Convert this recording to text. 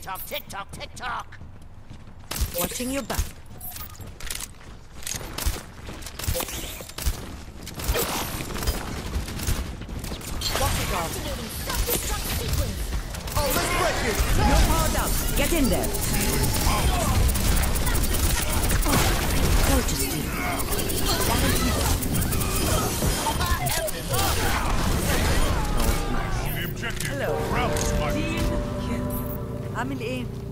Tick-tock, tick-tock, tick-tock! Watching your back. Activating self-destruct sequence. Oh, let's break it! You're powered up. Get in there. Gorgeous team. The objective. Hello. Ralph, Team. I'm in aim.